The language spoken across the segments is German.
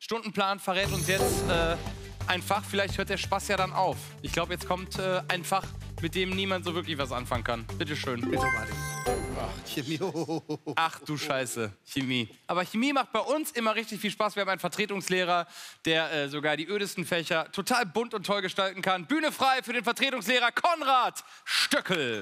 Stundenplan verrät uns jetzt ein Fach. Vielleicht hört der Spaß ja dann auf. Ich glaube, jetzt kommt ein Fach, mit dem niemand so wirklich was anfangen kann. Bitte schön. Bitte, Martin. Ach, Chemie. Ach du Scheiße, Chemie. Aber Chemie macht bei uns immer richtig viel Spaß. Wir haben einen Vertretungslehrer, der sogar die ödesten Fächer total bunt und toll gestalten kann. Bühne frei für den Vertretungslehrer Konrad Stöckel.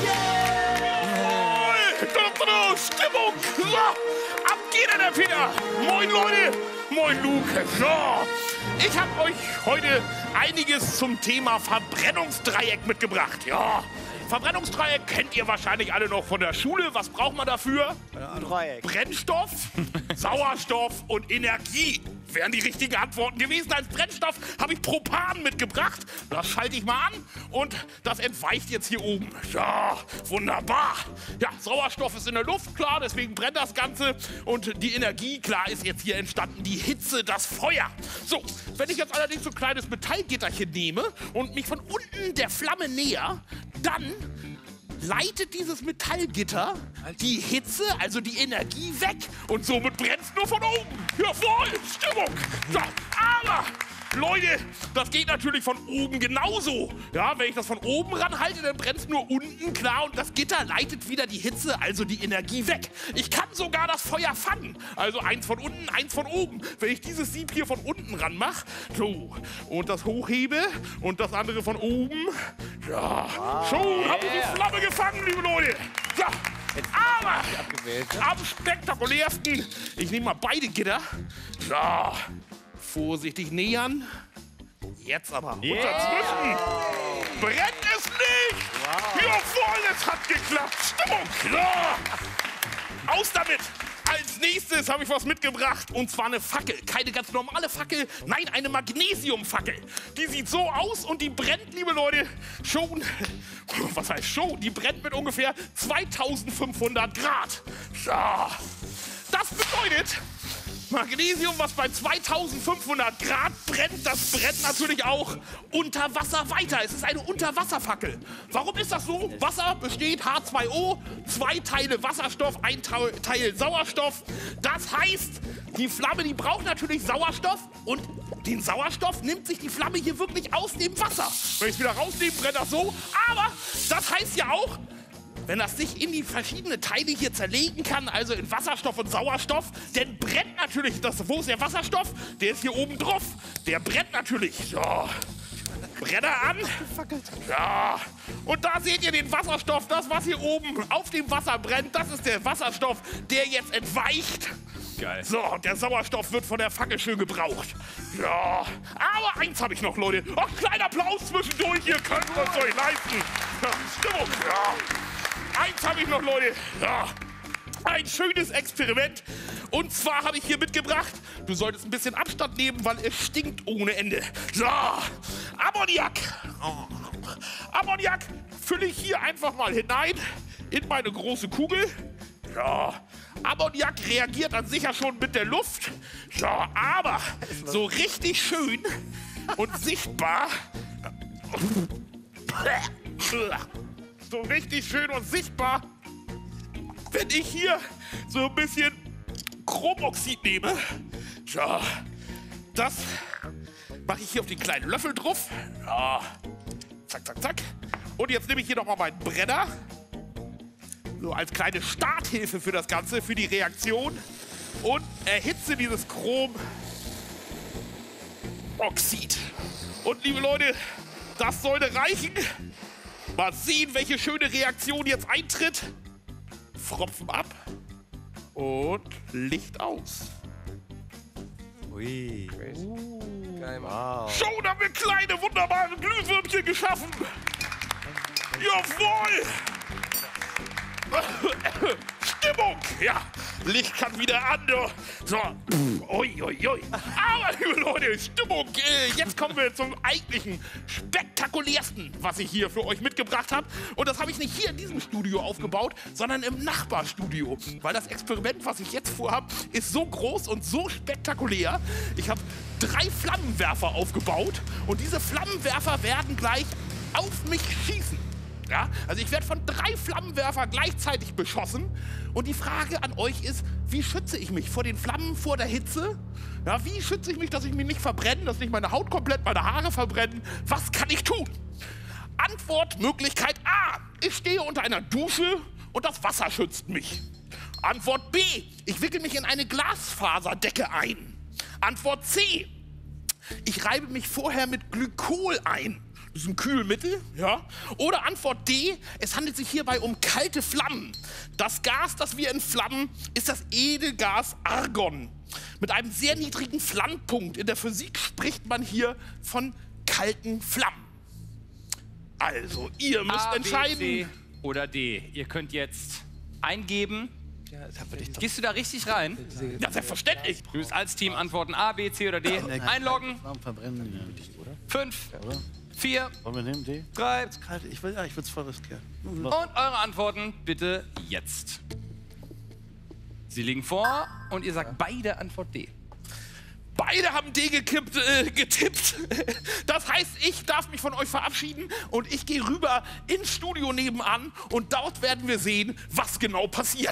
Yeah! Stimmung! So, ab geht der Peter! Moin Leute! Moin Luke! So, ich habe euch heute einiges zum Thema Verbrennungsdreieck mitgebracht. Ja, Verbrennungsdreieck kennt ihr wahrscheinlich alle noch von der Schule. Was braucht man dafür? Ein Dreieck. Brennstoff, Sauerstoff und Energie wären die richtigen Antworten gewesen. Als Brennstoff habe ich Propan mitgebracht. Das schalte ich mal an und das entweicht jetzt hier oben. Ja, wunderbar. Ja, Sauerstoff ist in der Luft, klar, deswegen brennt das Ganze. Und die Energie, klar, ist jetzt hier entstanden. Die Hitze, das Feuer. So, wenn ich jetzt allerdings so ein kleines Metallgitterchen nehme und mich von unten der Flamme näher, dann leitet dieses Metallgitter die Hitze, also die Energie, weg. Und somit brennt es nur von oben. Ja, voll, Stimmung. So, aber, Leute, das geht natürlich von oben genauso. Ja, wenn ich das von oben ranhalte, dann brennt es nur unten, klar. Und das Gitter leitet wieder die Hitze, also die Energie, weg. Ich kann sogar das Feuer fangen. Also eins von unten, eins von oben. Wenn ich dieses Sieb hier von unten ran mache, so, und das hochhebe und das andere von oben, ja, schon habe ich die Flamme gefangen, liebe Leute. Ja, aber am spektakulärsten, ich nehme mal beide Gitter. Ja, vorsichtig nähern. Jetzt aber. Und dazwischen brennt es nicht. Jawohl, es hat geklappt. Stimmung. Ja. Aus damit. Als nächstes habe ich was mitgebracht, und zwar eine Fackel. Keine ganz normale Fackel, nein, eine Magnesiumfackel. Die sieht so aus und die brennt, liebe Leute, schon, was heißt schon, die brennt mit ungefähr 2500 Grad. Ja. Das bedeutet, Magnesium, was bei 2500 Grad brennt, das brennt natürlich auch unter Wasser weiter. Es ist eine Unterwasserfackel. Warum ist das so? Wasser besteht H2O, 2 Teile Wasserstoff, 1 Teil Sauerstoff. Das heißt, die Flamme, die braucht natürlich Sauerstoff, und den Sauerstoff nimmt sich die Flamme hier wirklich aus dem Wasser. Wenn ich es wieder rausnehme, brennt das so. Aber das heißt ja auch, wenn das sich in die verschiedenen Teile hier zerlegen kann, also in Wasserstoff und Sauerstoff, dann brennt natürlich das. Wo ist der Wasserstoff? Der ist hier oben drauf. Der brennt natürlich. So. Brenner an. Ja. Und da seht ihr den Wasserstoff, das, was hier oben auf dem Wasser brennt, das ist der Wasserstoff, der jetzt entweicht. Geil. So, und der Sauerstoff wird von der Fackel schön gebraucht. Ja, aber eins habe ich noch, Leute. Ach, kleiner Applaus zwischendurch, ihr könnt es euch leisten. Ja, Stimmung, ja. Eins habe ich noch, Leute. Ja. Ein schönes Experiment. Und zwar habe ich hier mitgebracht, du solltest ein bisschen Abstand nehmen, weil es stinkt ohne Ende. So, Ammoniak. Ammoniak fülle ich hier einfach mal hinein in meine große Kugel. Ja, Ammoniak reagiert an sich ja schon mit der Luft. Ja, aber so richtig schön und sichtbar. So richtig schön und sichtbar, wenn ich hier so ein bisschen Chromoxid nehme. Ja, das mache ich hier auf den kleinen Löffel drauf. Ja, zack, zack, zack. Und jetzt nehme ich hier nochmal meinen Brenner. So als kleine Starthilfe für das Ganze, für die Reaktion. Und erhitze dieses Chromoxid. Und liebe Leute, das sollte reichen. Mal sehen, welche schöne Reaktion jetzt eintritt. Pfropfen ab und Licht aus. Ui. Geil, wow. Schon haben wir kleine, wunderbare Glühwürmchen geschaffen. Jawohl! Stimmung! Ja, Licht kann wieder an. So, ui, ui, ui. Aber, liebe Leute, Stimmung. Jetzt kommen wir zum eigentlichen, spektakulärsten, was ich hier für euch mitgebracht habe. Und das habe ich nicht hier in diesem Studio aufgebaut, sondern im Nachbarstudio. Weil das Experiment, was ich jetzt vorhabe, ist so groß und so spektakulär. Ich habe 3 Flammenwerfer aufgebaut. Und diese Flammenwerfer werden gleich auf mich schießen. Ja? Also ich werde von 3 Flammenwerfern gleichzeitig beschossen. Und die Frage an euch ist, wie schütze ich mich vor den Flammen, vor der Hitze? Ja, wie schütze ich mich, dass ich mich nicht verbrenne, dass nicht meine Haut komplett, meine Haare verbrennen? Was kann ich tun? Antwortmöglichkeit A. Ich stehe unter einer Dusche und das Wasser schützt mich. Antwort B. Ich wickel mich in eine Glasfaserdecke ein. Antwort C. Ich reibe mich vorher mit Glykol ein. Das ist ein Kühlmittel, ja. Oder Antwort D. Es handelt sich hierbei um kalte Flammen. Das Gas, das wir entflammen, ist das Edelgas Argon. Mit einem sehr niedrigen Flammpunkt. In der Physik spricht man hier von kalten Flammen. Also, ihr müsst entscheiden. B, C oder D. Ihr könnt jetzt eingeben. Ja, das hab ich doch. Gehst du da richtig rein? Ja, selbstverständlich. Du müsst als Team antworten A, B, C oder D. Einloggen. Warum verbrennen die nicht, oder? 5, Oder? 4, Wollen wir nehmen, D? 3 Kalt. Ich würde es voll riskieren. und eure Antworten bitte jetzt. Sie liegen vor und ihr sagt beide Antwort D. Beide haben D getippt. Das heißt, ich darf mich von euch verabschieden und ich gehe rüber ins Studio nebenan und dort werden wir sehen, was genau passiert.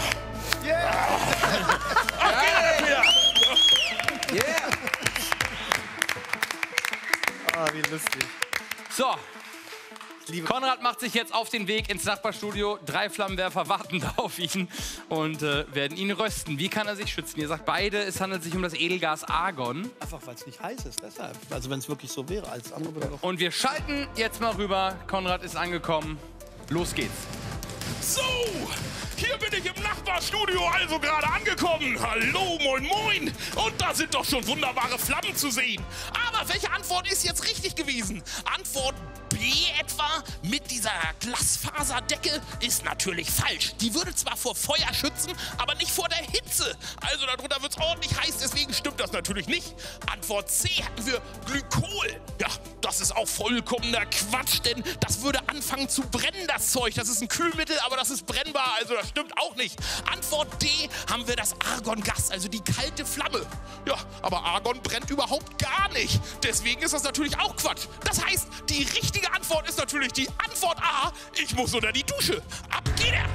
Ah, wie lustig. So, Konrad macht sich jetzt auf den Weg ins Nachbarstudio. 3 Flammenwerfer warten da auf ihn und werden ihn rösten. Wie kann er sich schützen? Ihr sagt beide, es handelt sich um das Edelgas Argon. Einfach, weil es nicht heiß ist, deshalb. Also wenn es wirklich so wäre, als andere würde doch... Und wir schalten jetzt mal rüber. Konrad ist angekommen. Los geht's. So, hier bin ich im Nachbarstudio also gerade angekommen. Hallo, moin, moin. Und da sind doch schon wunderbare Flammen zu sehen. Aber welche Antwort ist jetzt richtig gewesen? Antwort B etwa mit dieser Glasfaserdecke ist natürlich falsch. Die würde zwar vor Feuer schützen, aber nicht vor der Hitze. Also darunter wird es ordentlich heiß, deswegen stimmt das natürlich nicht. Antwort C hatten wir Glykol. Ja, das ist auch vollkommener Quatsch, denn das würde anfangen zu brennen, das Zeug. Das ist ein Kühlmittel, aber das ist brennbar, also das stimmt auch nicht. Antwort D haben wir das Argongas, also die kalte Flamme. Ja, aber Argon brennt überhaupt gar nicht. Deswegen ist das natürlich auch Quatsch. Das heißt, die richtige Antwort ist natürlich die Antwort A. Ich muss unter die Dusche. Ab geht er!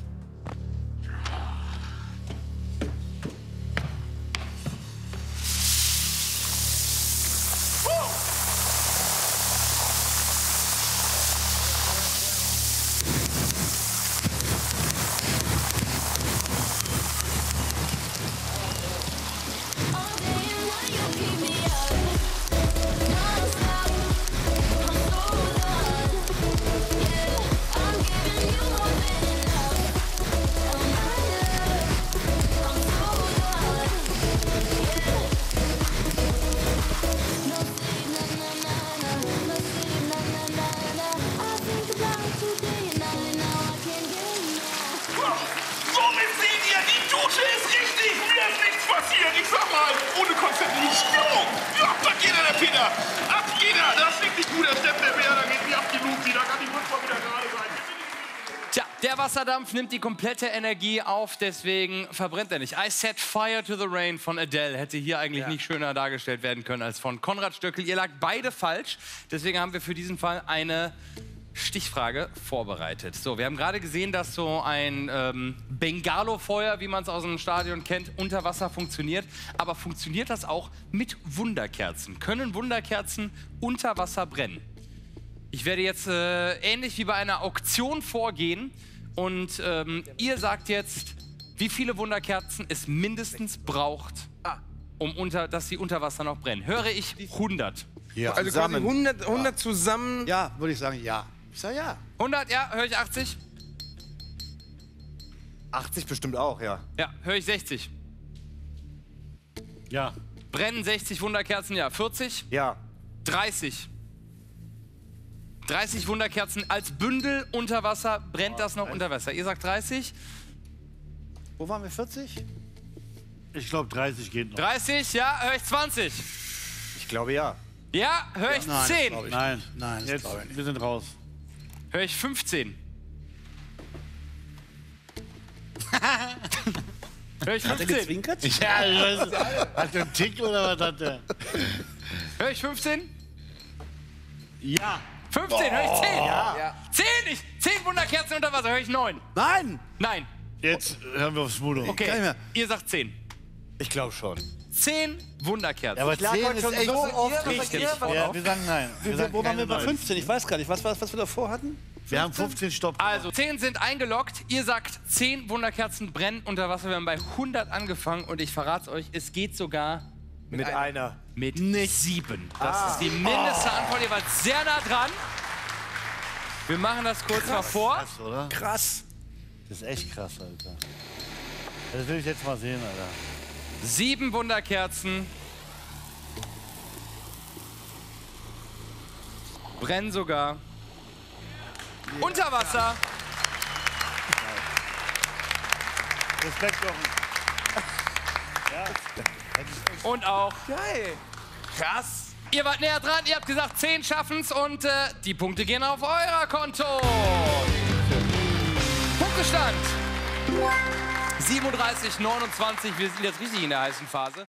Somit seht ihr, die Dusche ist richtig. Mir ist nichts passiert. Ich sag mal, ohne Konzept nicht Stimmung. Ja, da geht er, der Peter. Ab geht er. Das klingt nicht gut, der Step, der Bär. Da geht wie ab die Luzi. Da kann die Wurst mal wieder gerade sein. Tja, der Wasserdampf nimmt die komplette Energie auf, deswegen verbrennt er nicht. I Set Fire to the Rain von Adele hätte hier eigentlich nicht schöner dargestellt werden können als von Konrad Stöckel. Ihr lag beide falsch, deswegen haben wir für diesen Fall eine Stichfrage vorbereitet. So, wir haben gerade gesehen, dass so ein Bengalo-Feuer, wie man es aus dem Stadion kennt, unter Wasser funktioniert. Aber funktioniert das auch mit Wunderkerzen? Können Wunderkerzen unter Wasser brennen? Ich werde jetzt ähnlich wie bei einer Auktion vorgehen und ihr sagt jetzt, wie viele Wunderkerzen es mindestens braucht, dass sie unter Wasser noch brennen. Höre ich 100. Ja, Also quasi 100 zusammen. Ja, würde ich sagen, ja. Ich sag ja. 100, ja. Höre ich 80? 80 bestimmt auch, ja. Ja. Höre ich 60? Ja. Brennen 60 Wunderkerzen, ja. 40? Ja. 30. 30 Wunderkerzen als Bündel unter Wasser. Brennt das noch unter Wasser? Ihr sagt 30? Wo waren wir, 40? Ich glaube, 30 geht noch. 30, ja. Höre ich 20? Ich glaube ja. Ja. Höre ich Nein, 10? glaub ich Nein. nicht. Nein, das Jetzt, glaube ich nicht. wir sind raus. Höre ich 15? Höre ich Hat er 15? gezwinkert? Ja, ich weiß es. Hat der einen Tick oder was hat der? Höre ich 15? Ja. 15, höre ich 10? Ja. 10, 10 Wunderkerzen unter Wasser, höre ich 9. Nein! Nein. Jetzt hören wir auf Smudo. Okay, Kann ich mehr. ihr sagt 10. Ich glaube schon. 10 Wunderkerzen. Ja, aber 10 ist echt... richtig. Ja, wir sagen nein. Wir sagen Wo waren wir keine bei 15? Ich weiß gar nicht. Was wir davor hatten? Wir haben 15 Stopp. Also, 10 sind eingeloggt. Ihr sagt, 10 Wunderkerzen brennen unter Wasser. Wir haben bei 100 angefangen und ich verrate es euch, es geht sogar Mit einer. mit 7. Das ist die mindeste Antwort. Ihr wart sehr nah dran. Wir machen das kurz mal vor. Krass, oder? Krass. Das ist echt krass, Alter. Das will ich jetzt mal sehen, Alter. 7 Wunderkerzen. Brennen sogar. Unter Wasser. Respekt, Jochen. Und auch. Geil. Krass. Ihr wart näher dran. Ihr habt gesagt, 10 schaffen's und die Punkte gehen auf euer Konto. Punktestand. 37, 29. Wir sind jetzt richtig in der heißen Phase.